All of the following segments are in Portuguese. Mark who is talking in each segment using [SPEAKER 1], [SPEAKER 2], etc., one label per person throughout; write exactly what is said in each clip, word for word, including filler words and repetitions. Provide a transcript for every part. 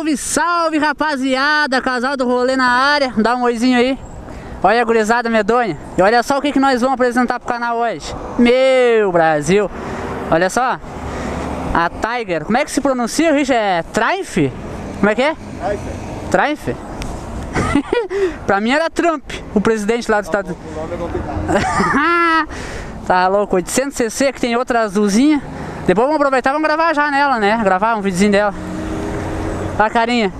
[SPEAKER 1] Salve, salve, rapaziada, casal do rolê na área, dá um oizinho aí. Olha a gurizada medonha. E olha só o que, que nós vamos apresentar pro canal hoje. Meu Brasil. Olha só. A Tiger. Como é que se pronuncia, Richard? É Triumph? Como é que é? Triumph. Triumph? Pra mim era Trump, o presidente lá do estado. Tá louco, oitocentos cc, que tem outra azulzinha. Depois vamos aproveitar e vamos gravar já nela, né? Gravar um videozinho dela. Olha a carinha.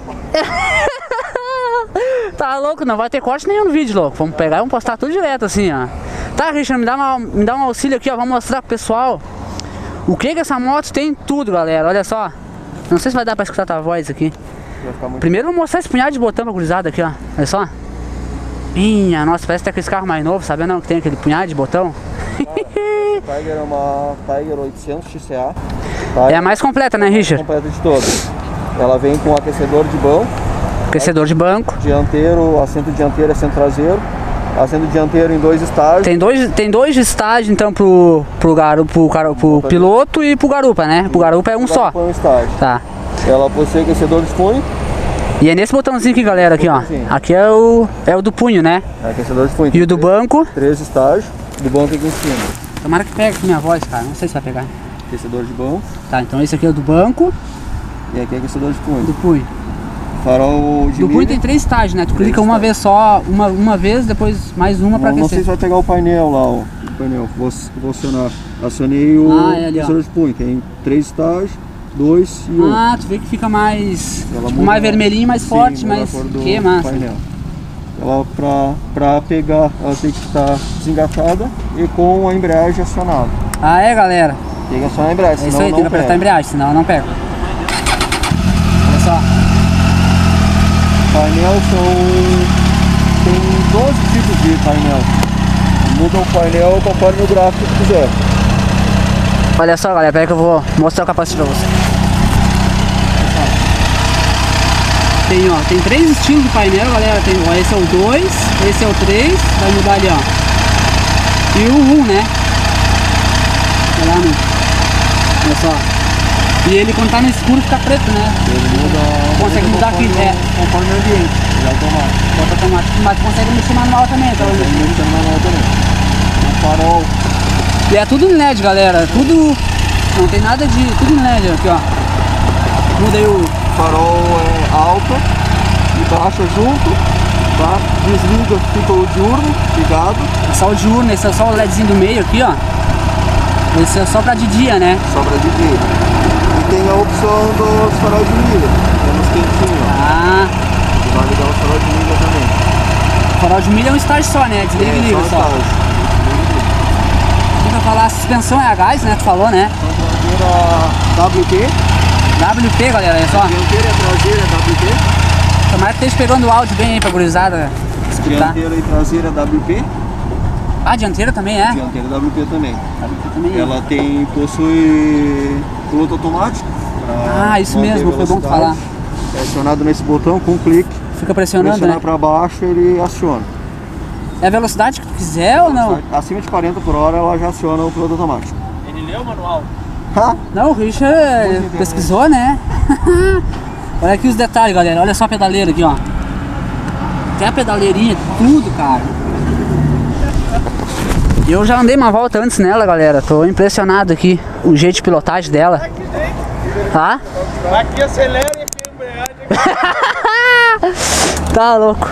[SPEAKER 1] Tá louco, não vai ter corte nenhum no vídeo, louco. Vamos pegar e vamos postar tudo direto assim, ó. Tá, Richard, me dá, uma, me dá um auxílio aqui, ó. Vamos mostrar pro pessoal o que que essa moto tem tudo, galera. Olha só. Não sei se vai dar pra escutar a tua voz aqui. Primeiro vou mostrar esse punhado de botão pra gurizada aqui, ó. Olha só. Minha nossa, parece até aquele carro mais novo, sabendo não que tem aquele punhado de botão.
[SPEAKER 2] A Tiger é uma Tiger oitocentos X C A.
[SPEAKER 1] É a mais completa, né, Richard?
[SPEAKER 2] É a mais completa de todas. Ela vem com aquecedor de banco.
[SPEAKER 1] Aquecedor de banco.
[SPEAKER 2] Dianteiro, assento dianteiro e assento traseiro. Assento dianteiro em dois estágios.
[SPEAKER 1] Tem dois, tem dois estágios então pro, pro, garu, pro, pro, pro piloto e pro garupa, né? Pro garupa é um só.
[SPEAKER 2] É um estágio.
[SPEAKER 1] Tá.
[SPEAKER 2] Ela possui aquecedor de punho.
[SPEAKER 1] E é nesse botãozinho aqui, galera, aqui, ó. Aqui é o, é o do punho, né?
[SPEAKER 2] É aquecedor de punho.
[SPEAKER 1] E o do banco?
[SPEAKER 2] Três estágios. Do banco aqui em cima.
[SPEAKER 1] Tomara que pegue aqui minha voz, cara. Não sei se vai pegar.
[SPEAKER 2] Aquecedor de banco.
[SPEAKER 1] Tá, então esse aqui é o do banco.
[SPEAKER 2] E aqui é aquecedor de punho.
[SPEAKER 1] Do punho.
[SPEAKER 2] Farol de
[SPEAKER 1] do punho tem três estágios, né? Tu três clica uma estágios. vez só, uma, uma vez, depois mais uma pra
[SPEAKER 2] não,
[SPEAKER 1] aquecer.
[SPEAKER 2] Não sei se vai pegar o painel lá, ó. O painel. Vou, vou acionar. Acionei o
[SPEAKER 1] ah, é ali,
[SPEAKER 2] aquecedor de punho. Tem três estágios. Dois e um.
[SPEAKER 1] Ah, tu vê que fica mais, tipo, mais vermelhinho, mais sim, forte, mais que massa.
[SPEAKER 2] Painel. Ela pra, pra pegar, ela tem que estar desengatada e com a embreagem acionada.
[SPEAKER 1] Ah, é, galera?
[SPEAKER 2] Tem que acionar a embreagem,
[SPEAKER 1] é
[SPEAKER 2] senão
[SPEAKER 1] isso aí,
[SPEAKER 2] não
[SPEAKER 1] tem que apertar a embreagem, senão ela não pega. Olha só.
[SPEAKER 2] Painel são... tem doze tipos de painel. Muda o painel conforme o gráfico que quiser.
[SPEAKER 1] Olha só, galera, peraí que eu vou mostrar o capacete pra você. Tem, ó, tem três estilos de painel, galera. Tem, ó, esse é o dois, esse é o três, vai mudar ali, ó. E o um, né? Olha lá, né? Olha só. E ele quando tá no escuro fica preto, né?
[SPEAKER 2] Ele muda...
[SPEAKER 1] Consegue mudar aqui, é.
[SPEAKER 2] Conforme o ambiente, ele é automático.
[SPEAKER 1] Bota automático, mas consegue mexer manual também, tá?
[SPEAKER 2] Consegue mexer manual também. O farol...
[SPEAKER 1] E é tudo em L E D, galera, tudo, não tem nada de, tudo em L E D aqui, ó. Muda aí o
[SPEAKER 2] farol é alta e baixa junto, tá? Desliga, fica o diurno ligado.
[SPEAKER 1] É só o diurno, esse é só o LEDzinho do meio aqui, ó. Esse é só pra de dia, né?
[SPEAKER 2] Só pra de dia. E tem a opção dos farol de milha, temos quentinho, ó.
[SPEAKER 1] Ah.
[SPEAKER 2] E vai ligar o farol de milha também.
[SPEAKER 1] O farol de milha é um estágio só, né? Desliga e liga só. Falar, a suspensão é a gás, né? Tu falou, né?
[SPEAKER 2] W P.
[SPEAKER 1] W P, galera, olha só.
[SPEAKER 2] Dianteira e traseira W P.
[SPEAKER 1] Tomara que esteja pegando o áudio bem aí pra gurizada escutar.
[SPEAKER 2] Dianteira e traseira W P.
[SPEAKER 1] Ah, dianteira também é?
[SPEAKER 2] Dianteira W P também.
[SPEAKER 1] W P também
[SPEAKER 2] Ela é. tem, possui piloto automático.
[SPEAKER 1] Ah, isso mesmo, foi bom tu falar.
[SPEAKER 2] É acionado nesse botão com um clique.
[SPEAKER 1] Fica pressionando,
[SPEAKER 2] pressionar
[SPEAKER 1] né?
[SPEAKER 2] Pra baixo ele aciona.
[SPEAKER 1] É a velocidade que tu quiser ou não?
[SPEAKER 2] Acima de quarenta por hora ela já aciona o piloto automático.
[SPEAKER 3] Ele leu o manual?
[SPEAKER 2] Ha?
[SPEAKER 1] Não, o Richard pesquisou, né? Olha aqui os detalhes, galera. Olha só a pedaleira aqui, ó. Tem a pedaleirinha, tudo, cara. Eu já andei uma volta antes nela, galera. Tô impressionado aqui. O jeito de pilotagem dela. Tá?
[SPEAKER 3] Aqui acelera e aqui embreagem.
[SPEAKER 1] Tá louco.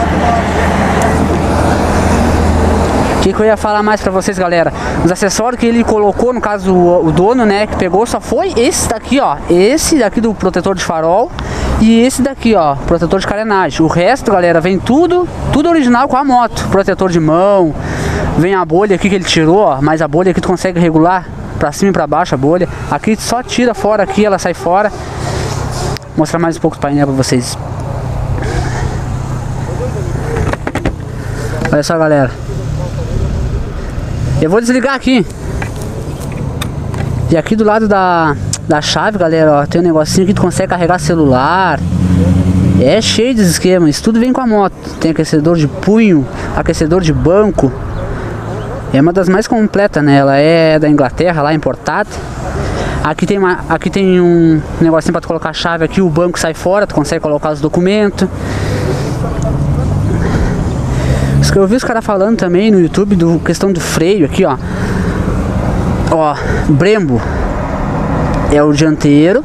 [SPEAKER 1] O que, que eu ia falar mais pra vocês, galera? Os acessórios que ele colocou, no caso o, o dono, né, que pegou, só foi esse daqui, ó. Esse daqui do protetor de farol e esse daqui, ó, protetor de carenagem. O resto, galera, vem tudo, tudo original com a moto. Protetor de mão, vem a bolha aqui que ele tirou, ó, mas a bolha aqui tu consegue regular pra cima e pra baixo a bolha. Aqui só tira fora aqui, ela sai fora. Vou mostrar mais um pouco do painel pra vocês. Olha só, galera. Eu vou desligar aqui. E aqui do lado da, da chave, galera, ó, tem um negocinho que tu consegue carregar celular. É cheio de esquema. Isso tudo vem com a moto. Tem aquecedor de punho, aquecedor de banco. É uma das mais completas, né? Ela é da Inglaterra, lá importada. Aqui tem, uma, aqui tem um negocinho pra tu colocar a chave aqui, o banco sai fora, tu consegue colocar os documentos. Eu vi os caras falando também no YouTube do questão do freio aqui, ó. Ó, Brembo é o dianteiro.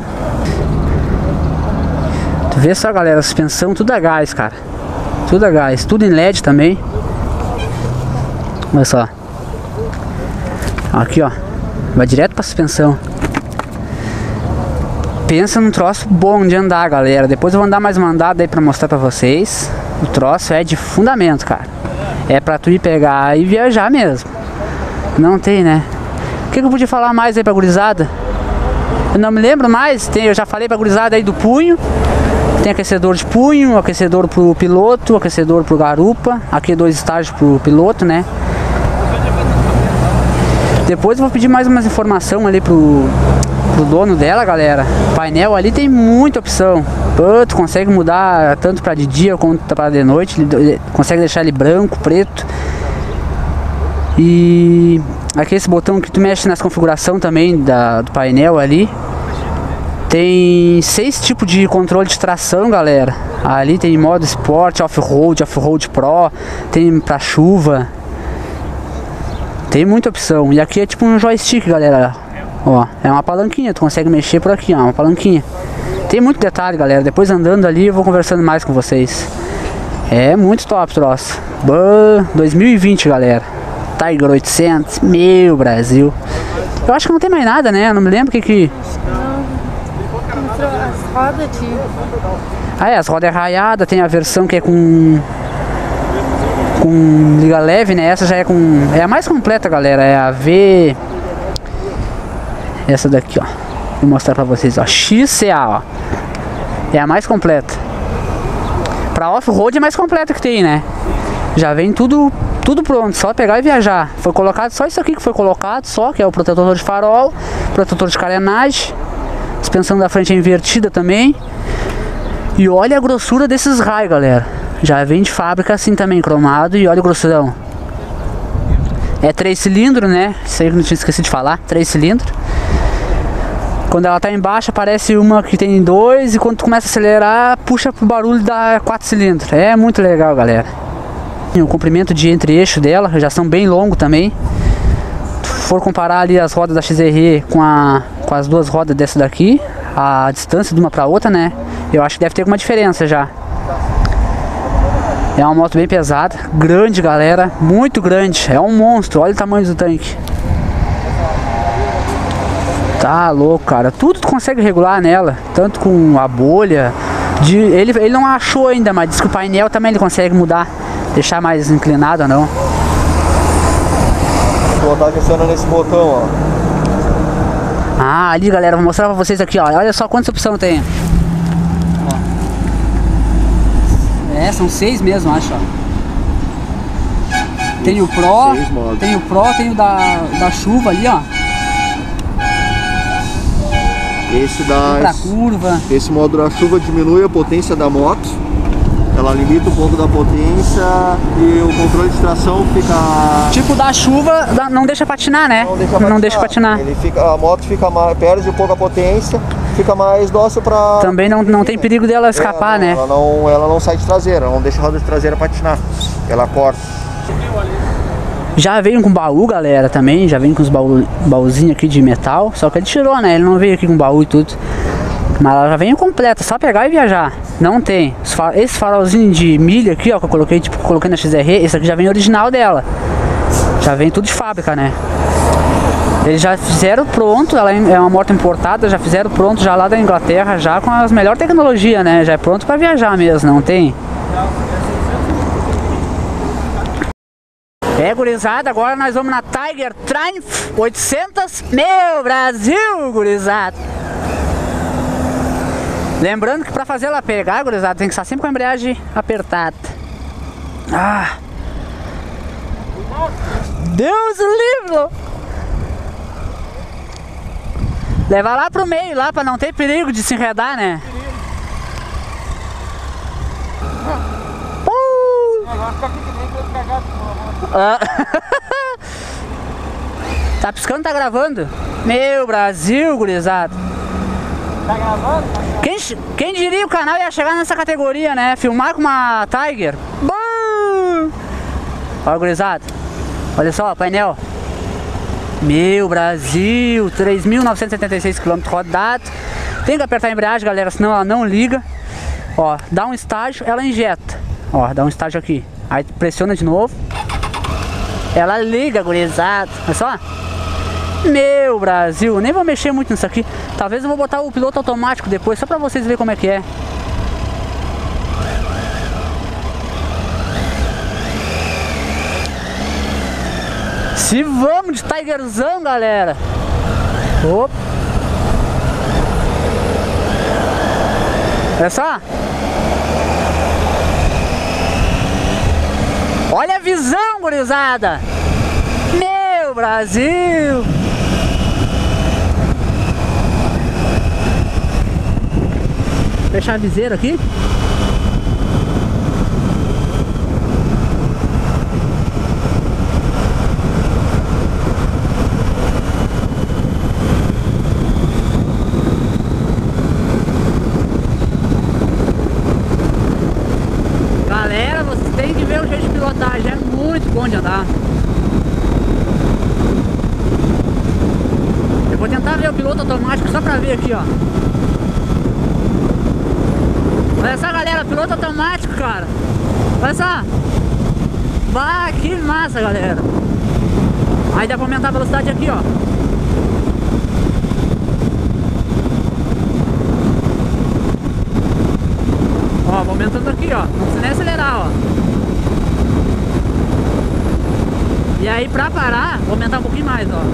[SPEAKER 1] Tu vê só, galera, a suspensão tudo a gás, cara. Tudo a gás, tudo em L E D também. Olha só. Aqui, ó. Vai direto pra suspensão. Pensa num troço bom de andar, galera. Depois eu vou andar mais uma andada aí pra mostrar pra vocês. O troço é de fundamento, cara. É pra tu ir pegar e viajar mesmo. Não tem, né? O que, que eu podia falar mais aí pra gurizada? Eu não me lembro mais. Tem, eu já falei pra gurizada aí do punho. Tem aquecedor de punho, aquecedor pro piloto, aquecedor pro garupa. Aqui dois estágios pro piloto, né? Depois eu vou pedir mais umas informações ali pro, pro dono dela, galera. O painel ali tem muita opção. Tu consegue mudar tanto para de dia quanto para de noite. Ele consegue deixar ele branco, preto. E aqui esse botão que tu mexe nas configurações também da, do painel ali. Tem seis tipos de controle de tração, galera. Ali tem modo Sport, Off-Road, Off-Road Pro. Tem pra chuva. Tem muita opção. E aqui é tipo um joystick, galera. Ó, é uma palanquinha, tu consegue mexer por aqui, ó, uma palanquinha. Tem muito detalhe, galera. Depois andando ali eu vou conversando mais com vocês. É muito top, troço. Bah, dois mil e vinte, galera. Tiger oitocentos, meu Brasil. Eu acho que não tem mais nada, né? Eu não me lembro o que que...
[SPEAKER 4] As rodas de...
[SPEAKER 1] Ah, é, as rodas raiadas. Tem a versão que é com... com liga leve, né? Essa já é com... é a mais completa, galera. É a V... Essa daqui, ó. Vou mostrar pra vocês, ó. X C A, ó. É a mais completa. Pra off-road é mais completa que tem, né? Já vem tudo, tudo pronto, só pegar e viajar. Foi colocado só isso aqui que foi colocado, só que é o protetor de farol, protetor de carenagem. Suspensão da frente é invertida também. E olha a grossura desses raios, galera. Já vem de fábrica assim também, cromado. E olha o grossurão. É três cilindros, né? Isso aí que eu não tinha esquecido de falar. Três cilindros. Quando ela tá embaixo aparece uma que tem dois. E quando tu começa a acelerar, puxa pro barulho da quatro cilindros. É muito legal, galera. O comprimento de entre-eixo dela já são bem longos também. Se for comparar ali as rodas da X R E com, a, com as duas rodas dessa daqui, a distância de uma pra outra, né? Eu acho que deve ter alguma diferença já. É uma moto bem pesada, grande, galera, muito grande. É um monstro, olha o tamanho do tanque. Tá louco, cara. Tudo tu consegue regular nela, tanto com a bolha. De, ele, ele não achou ainda, mas diz que o painel também ele consegue mudar, deixar mais inclinado ou não.
[SPEAKER 2] Vou botar aquecendo nesse botão, ó.
[SPEAKER 1] Ah, ali, galera, vou mostrar pra vocês aqui, ó. Olha só quantas opções tem. É, são seis mesmo, acho, ó. Tem o Pro, tem o Pro, tem o da, da chuva ali, ó.
[SPEAKER 2] Esse da
[SPEAKER 1] pra curva.
[SPEAKER 2] Esse modo da chuva diminui a potência da moto. Ela limita um pouco da potência e o controle de tração fica...
[SPEAKER 1] Tipo da chuva, não deixa patinar, né?
[SPEAKER 2] Não deixa patinar.
[SPEAKER 1] Não deixa patinar.
[SPEAKER 2] Ele fica, a moto fica mais, perde um pouco a potência, fica mais dócil pra...
[SPEAKER 1] Também não, não tem perigo dela escapar,
[SPEAKER 2] é,
[SPEAKER 1] né?
[SPEAKER 2] Ela não, ela não sai de traseira, ela não deixa a roda de traseira patinar. Ela corta.
[SPEAKER 1] Já veio com baú, galera, também. Já vem com os baú, baúzinhos aqui de metal. Só que ele tirou, né? Ele não veio aqui com baú e tudo. Mas ela já vem completa, só pegar e viajar. Não tem. Esse farolzinho de milha aqui, ó, que eu coloquei, tipo, coloquei na X R E, esse aqui já vem original dela. Já vem tudo de fábrica, né? Eles já fizeram pronto, ela é uma moto importada, já fizeram pronto já lá da Inglaterra, já com as melhores tecnologias, né? Já é pronto pra viajar mesmo, não tem? É, gurizada, agora nós vamos na Tiger Triumph oitocentos, meu Brasil, gurizada. Lembrando que pra fazer ela pegar, gurizada, tem que estar sempre com a embreagem apertada. Ah! Deus livre! Leva lá pro meio, lá, pra não ter perigo de se enredar, né? Uh! Ah. Tá piscando. Piscando tá gravando? Meu Brasil, gurizada.
[SPEAKER 3] Tá gravando?
[SPEAKER 1] Quem, quem diria o canal ia chegar nessa categoria, né? Filmar com uma Tiger. Bum! Olha, gurizada. Olha só, painel. Meu Brasil, três mil novecentos e setenta e seis quilômetros rodados. Tem que apertar a embreagem, galera, senão ela não liga. Ó, dá um estágio, ela injeta. Ó, dá um estágio aqui. Aí pressiona de novo. Ela liga, gurizada. Olha só. Meu Brasil, nem vou mexer muito nisso aqui. Talvez eu vou botar o piloto automático depois, só pra vocês verem como é que é. Se vamos de Tigerzão, galera. Opa. Olha só. Olha a visão, gurizada. Meu Brasil. Fechar a viseira aqui. Galera, vocês têm que ver o jeito de pilotagem, é muito bom de andar. Eu vou tentar ver o piloto automático só pra ver aqui, ó. Olha só, galera, piloto automático, cara. Olha só. Bah, que massa, galera. Aí dá pra aumentar a velocidade aqui, ó. Ó, vou aumentando aqui, ó. Não precisa nem acelerar, ó. E aí pra parar, vou aumentar um pouquinho mais, ó.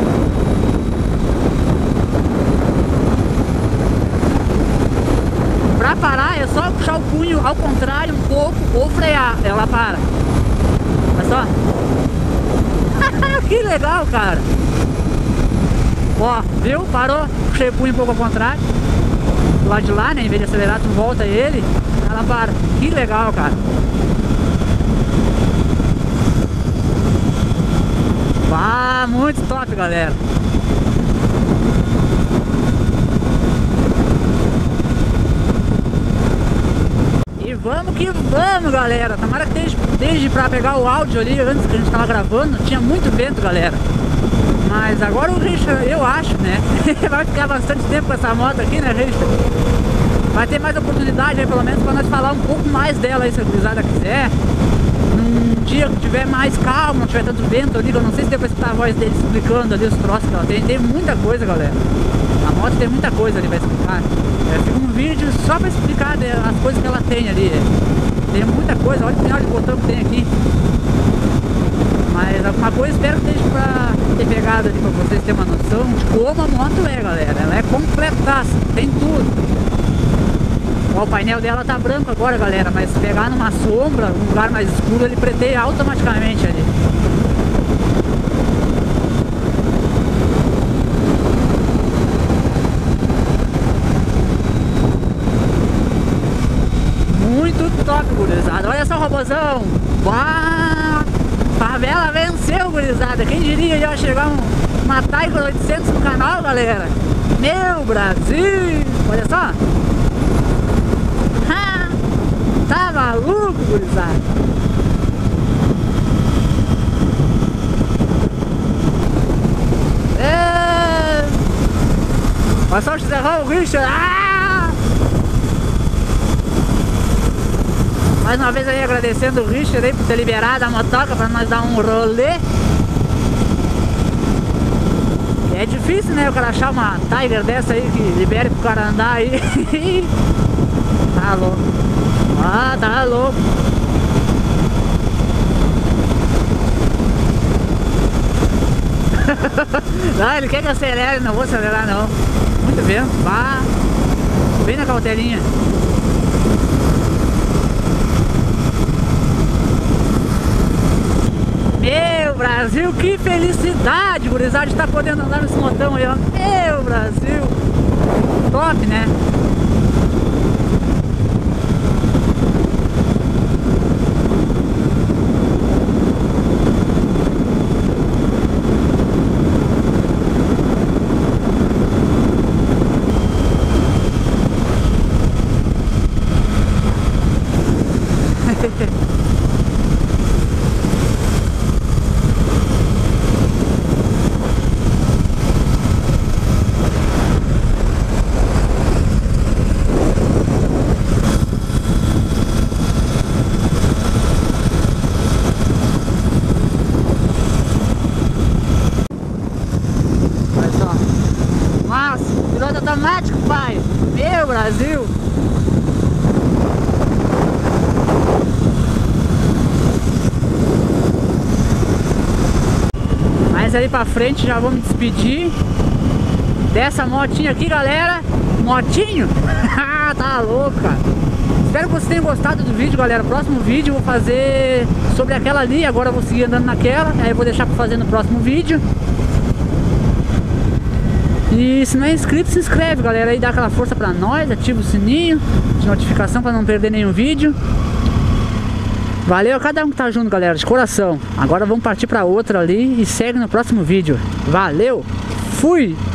[SPEAKER 1] Pra parar é só puxar o punho ao contrário um pouco ou frear, ela para. Olha só. Que legal, cara. Ó, viu? Parou, puxei o punho um pouco ao contrário. Do lado de lá, né? Em vez de acelerar, tu volta ele, ela para. Que legal, cara. Ah, muito top, galera. E vamos que vamos, galera. Tomara que desde, desde pra pegar o áudio ali, antes que a gente tava gravando, tinha muito vento, galera. Mas agora o Richard, eu acho, né? Vai ficar bastante tempo com essa moto aqui, né, Richard? Vai ter mais oportunidade aí, pelo menos, pra nós falar um pouco mais dela aí, se a gurizada quiser. Num dia que tiver mais calmo, não tiver tanto vento ali, eu não sei se deu pra escutar a voz dele explicando ali os troços que ela tem. Tem muita coisa, galera. A moto tem muita coisa ali pra explicar. É, fica um vídeo só pra explicar as coisas que ela tem ali. Tem muita coisa, olha o pinhal de botão que tem aqui. Mas alguma coisa espero que deixe pra ter pegado ali pra vocês terem uma noção de como a moto é, galera. Ela é completaça, tem tudo. Ó, o painel dela tá branco agora, galera, mas se pegar numa sombra, um lugar mais escuro, ele preteia automaticamente ali. Muito top, gurizada. Olha só o robozão. Uau! Favela venceu, gurizada. Quem diria já chegar um, uma Tiger oitocentos no canal, galera? Meu Brasil! Olha só. Ha! Tá maluco, gurizada? É... Olha só o Xerrão, o Richard. Ah! Mais uma vez aí agradecendo o Richard aí por ter liberado a motoca pra nós dar um rolê. É difícil, né, o cara achar uma Tiger dessa aí que libere pro cara andar aí. Tá louco. Ah, tá louco. Não, ele quer que eu acelere, não vou acelerar não. Muito bem, vá. Bem na cautelinha. Meu Brasil, que felicidade, gurizada, de estar podendo andar nesse motão aí, ó. Meu Brasil. Top, né? automático, pai. Meu Brasil. Mas ali pra frente já vou me despedir dessa motinha aqui, galera. Motinho? Tá louca. Espero que vocês tenham gostado do vídeo, galera. Próximo vídeo eu vou fazer sobre aquela ali. Agora eu vou seguir andando naquela. Aí eu vou deixar pra fazer no próximo vídeo. E se não é inscrito, se inscreve, galera. Aí dá aquela força pra nós. Ativa o sininho de notificação pra não perder nenhum vídeo. Valeu a cada um que tá junto, galera, de coração. Agora vamos partir pra outra ali e segue no próximo vídeo. Valeu, fui!